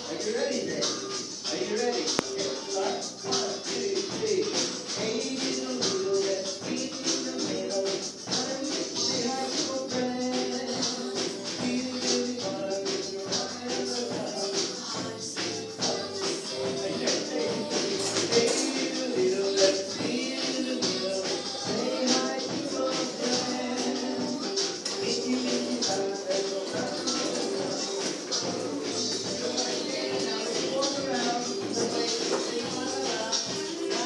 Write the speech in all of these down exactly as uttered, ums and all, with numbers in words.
Are you ready then? Are you ready? Okay, start. One, two, three. Hey, little, little, let's meet in the middle. Say hi to a friend. Do you really wanna get to run in the dark? Hey, little, little, let's meet in the middle. Say hi to a friend. If you make me laugh, let's go round and round. Walk around the way you sing la la la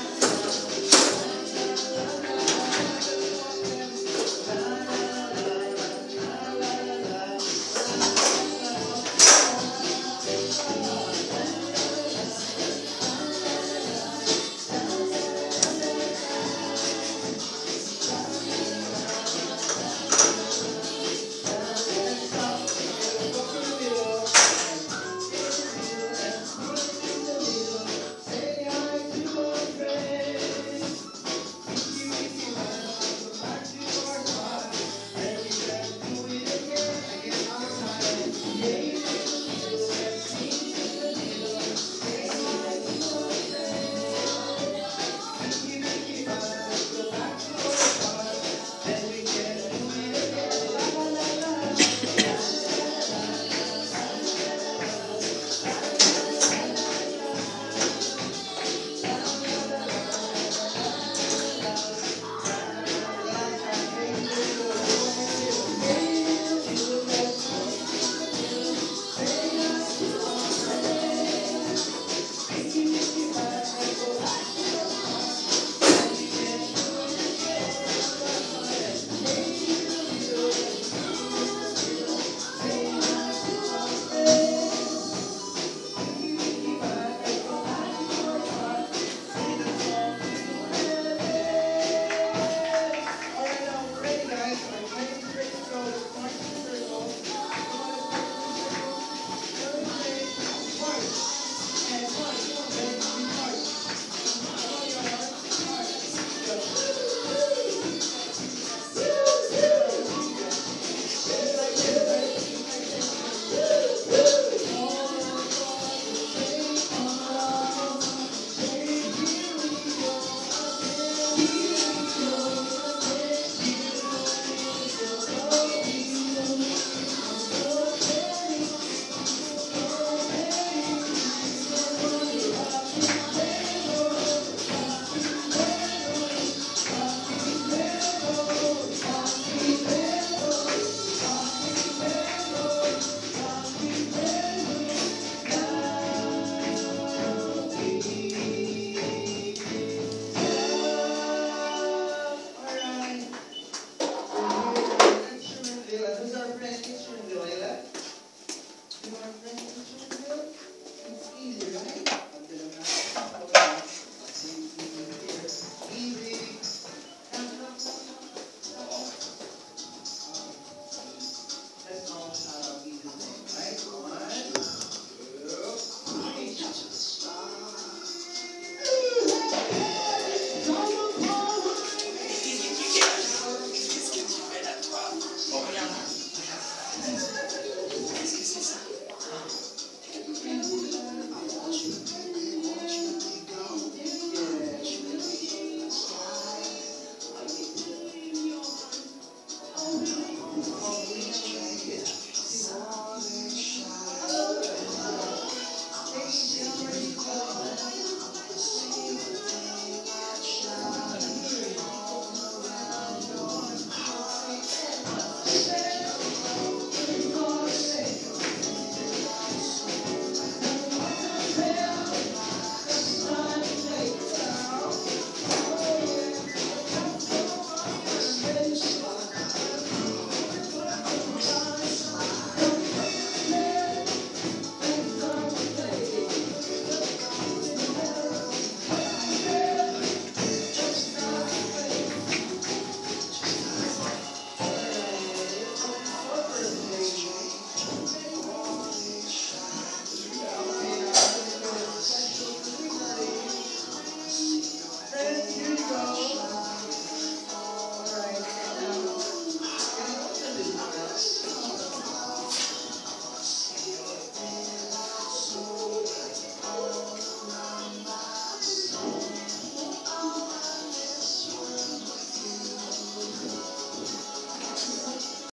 It's easy, right?